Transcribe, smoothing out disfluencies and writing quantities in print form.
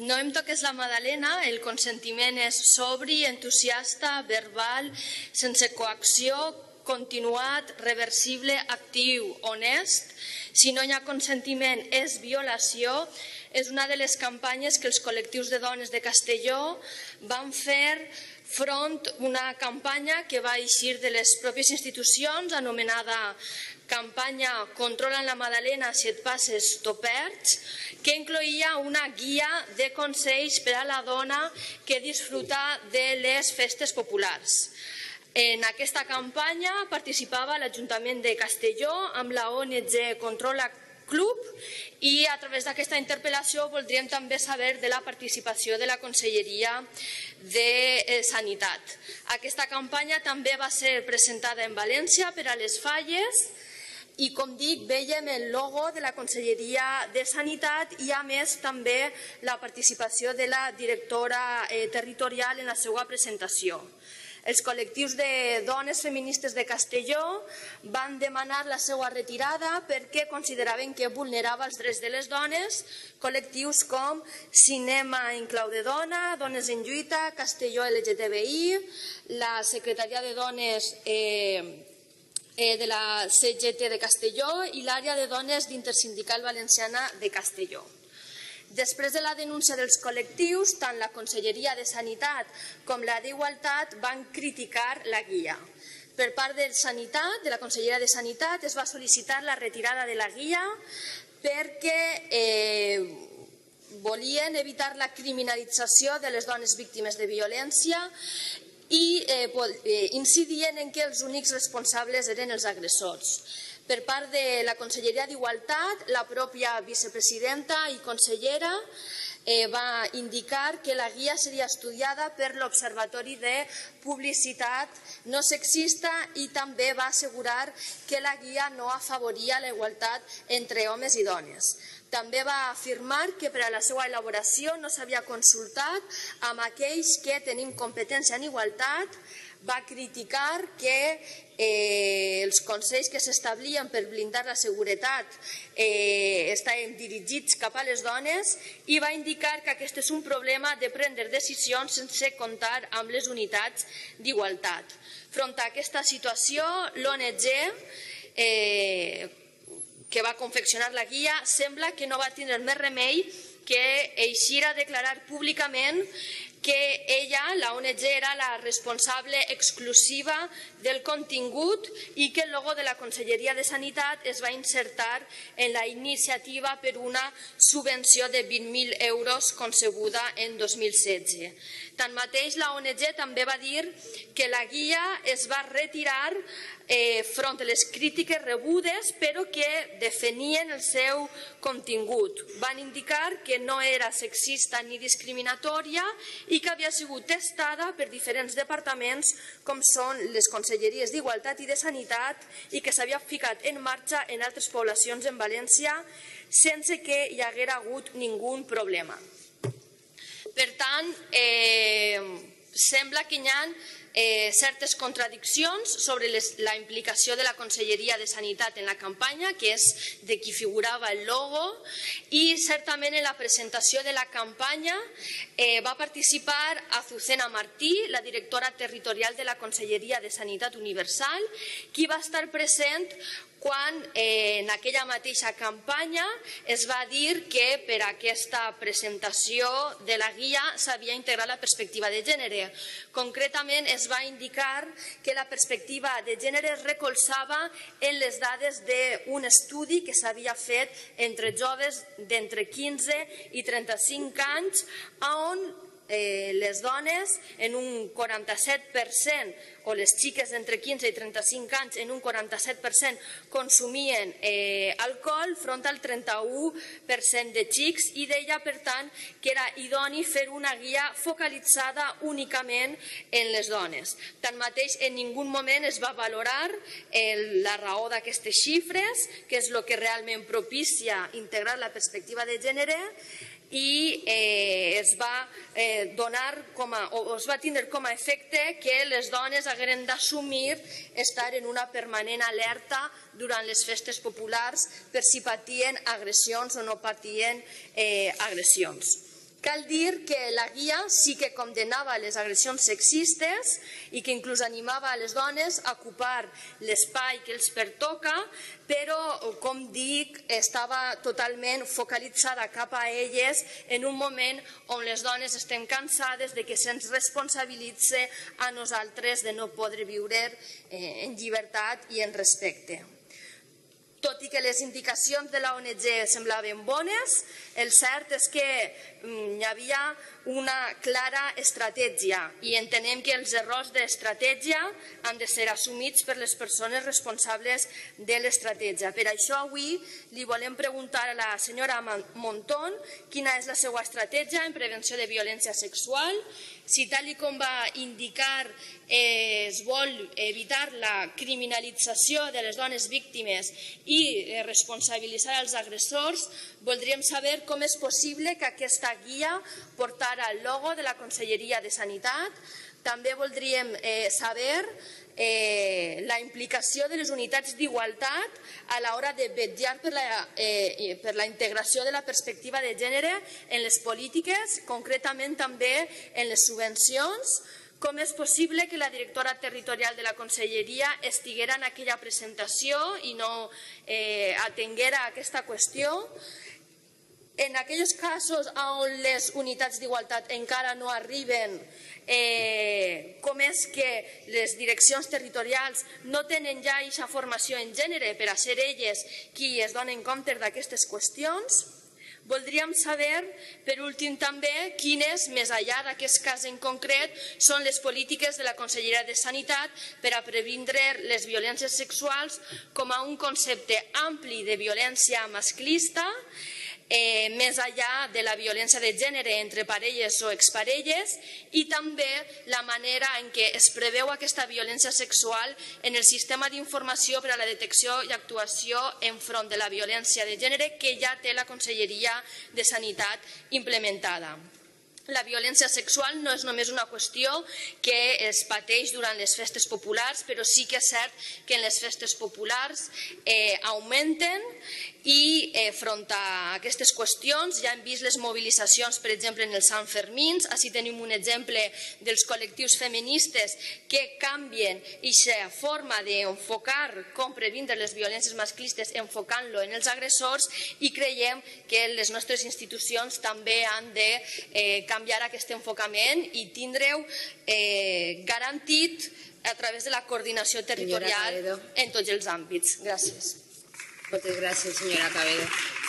No em toques la magdalena, el consentiment és sobri, entusiasta, verbal, sense coacció, continuat, reversible, actiu, honest. Si no hi ha consentiment, és violació. És una de les campanyes que els col·lectius de dones de Castelló van fer front a una campanya que va eixir de les pròpies institucions, anomenada campanya Controla la Magdalena, si et passes t'ho perds, que incloïa una guia de consells per a la dona que disfruta de les festes populars. En aquesta campanya participava l'Ajuntament de Castelló amb la ONG Controla Club i a través d'aquesta interpel·lació voldríem també saber de la participació de la Conselleria de Sanitat. Aquesta campanya també va ser presentada en València per a les Falles i, com dic, veiem el logo de la Conselleria de Sanitat i, a més, també la participació de la directora territorial en la seva presentació. Els col·lectius de dones feministes de Castelló van demanar la seva retirada perquè consideraven que vulnerava els drets de les dones, col·lectius com Cinema en Clau de Dona, Dones en Lluita, Castelló LGTBI, la Secretaria de Dones de la CGT de Castelló i l'àrea de dones d'Intersindical Valenciana de Castelló. Després de la denúncia dels col·lectius, tant la Conselleria de Sanitat com la d'Igualtat van criticar la guia. Per part de Sanitat, de la Conselleria de Sanitat, es va sol·licitar la retirada de la guia perquè volien evitar la criminalització de les dones víctimes de violència i incidien en que els únics responsables eren els agressors. Per part de la Conselleria d'Igualtat, la pròpia vicepresidenta i consellera va indicar que la guia seria estudiada per l'Observatori de Publicitat No Sexista i també va assegurar que la guia no afavoria la igualtat entre homes i dones. També va afirmar que per a la seva elaboració no s'havia consultat amb aquells que tenim competència en igualtat. Va criticar que els consells que s'establien per blindar la seguretat estaven dirigits cap a les dones i va indicar que aquest és un problema de prendre decisions sense comptar amb les unitats d'igualtat. Front a aquesta situació, l'ONG que va confeccionar la guia sembla que no va tindre més remei que eixir a declarar públicament que ella, la ONG, era la responsable exclusiva del contingut i que el logo de la Conselleria de Sanitat es va insertar en la iniciativa per una subvenció de 20.000 euros concebuda en 2016. Tanmateix, la ONG també va dir que la guia es va retirar front a les crítiques rebudes, però que definien el seu contingut. Van indicar que no era sexista ni discriminatòria i que havia sigut testada per diferents departaments com són les Conselleries d'Igualtat i de Sanitat i que s'havia ficat en marxa en altres poblacions en València sense que hi haguera hagut ningú problema. Per tant, sembla que hi ha certes contradiccions sobre la implicació de la Conselleria de Sanitat en la campanya, que és de qui figurava el logo, i certament en la presentació de la campanya va participar Azucena Martí, la directora territorial de la Conselleria de Sanitat Universal, qui va estar present quan en aquella mateixa campanya es va dir que per a aquesta presentació de la guia s'havia integrat la perspectiva de gènere. Concretament es va indicar que la perspectiva de gènere es recolzava en les dades d'un estudi que s'havia fet entre joves d'entre 15 i 35 anys on les dones en un 47% o les xiques d'entre 15 i 35 anys en un 47% consumien alcohol front al 31% de xics i deia, per tant, que era idoni fer una guia focalitzada únicament en les dones. Tanmateix, en ningú moment es va valorar la raó d'aquestes xifres, que és el que realment propicia integrar la perspectiva de gènere, i es va tindre com a efecte que les dones hagueren d'assumir estar en una permanent alerta durant les festes populars per si patien agressions o no patien agressions. Cal dir que la guia sí que condenava les agressions sexistes i que inclús animava a les dones a ocupar l'espai que els pertoca, però, com dic, estava totalment focalitzada cap a elles en un moment on les dones estem cansades de que se'ns responsabilitze a nosaltres de no poder viure en llibertat i en respecte. Tot i que les indicacions de la ONG semblaven bones, el cert és que hi havia una clara estratègia i entenem que els errors d'estratègia han de ser assumits per les persones responsables de l'estratègia. Per això avui li volem preguntar a la senyora Montón quina és la seva estratègia en prevenció de violència sexual, si tal com va indicar es vol evitar la criminalització de les dones víctimes i responsabilitzar els agressors. Voldríem saber com és possible que aquesta guia portara el logo de la Conselleria de Sanitat. També voldríem saber la implicació de les unitats d'igualtat a l'hora de vetllar per la integració de la perspectiva de gènere en les polítiques, concretament també en les subvencions. Com és possible que la directora territorial de la Conselleria estiguera en aquella presentació i no atenguera aquesta qüestió? En aquells casos on les unitats d'igualtat encara no arriben, com és que les direccions territorials no tenen ja aquesta formació en gènere per a ser elles qui es donen compte d'aquestes qüestions? Voldríem saber, per últim també, quines, més enllà d'aquest cas en concret, són les polítiques de la Conselleria de Sanitat per a previndre les violències sexuals com a un concepte ampli de violència masclista, més enllà de la violència de gènere entre parelles o exparelles, i també la manera en què es preveu aquesta violència sexual en el sistema d'informació per a la detecció i actuació enfront de la violència de gènere que ja té la Conselleria de Sanitat implementada. La violència sexual no és només una qüestió que es pateix durant les festes populars, però sí que és cert que en les festes populars augmenten i front a aquestes qüestions ja hem vist les mobilitzacions, per exemple, en els Sant Fermins. Així tenim un exemple dels col·lectius feministes que canvien aquesta forma d'enfocar com previndre les violències masclistes enfocant-lo en els agressors, i creiem que les nostres institucions també han de canviar aquest enfocament i tindre-ho garantit a través de la coordinació territorial en tots els àmbits. Gràcies. Moltes gràcies, senyora Cabedo.